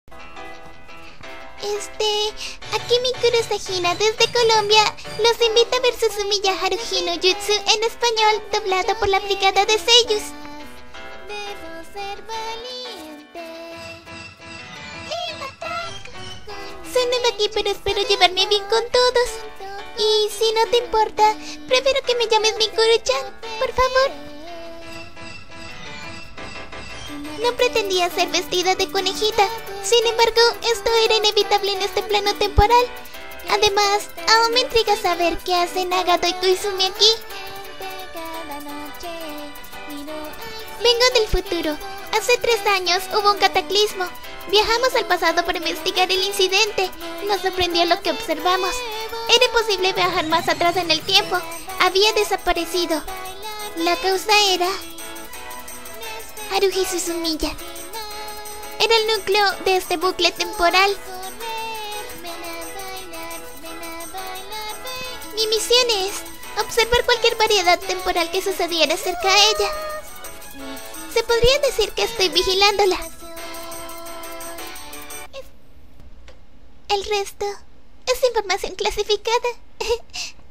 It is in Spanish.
Aquí Mikuru Sajina desde Colombia los invita a ver Suzumiya Haruhi no Jutsu en español, doblado por la Brigada de Seiyus. Debo ser valiente. Soy nueva aquí, pero espero llevarme bien con todos. Y si no te importa, prefiero que me llames Mikuru-chan, por favor. No pretendía ser vestida de conejita. Sin embargo, esto era inevitable en este plano temporal. Además, aún me intriga saber qué hacen Nagato y Koizumi aquí. Vengo del futuro. Hace 3 años hubo un cataclismo. Viajamos al pasado para investigar el incidente. Nos sorprendió lo que observamos. Era imposible viajar más atrás en el tiempo. Había desaparecido. La causa era Haruhi Suzumiya. Era el núcleo de este bucle temporal. Mi misión es observar cualquier variedad temporal que sucediera cerca a ella. Se podría decir que estoy vigilándola. El resto es información clasificada.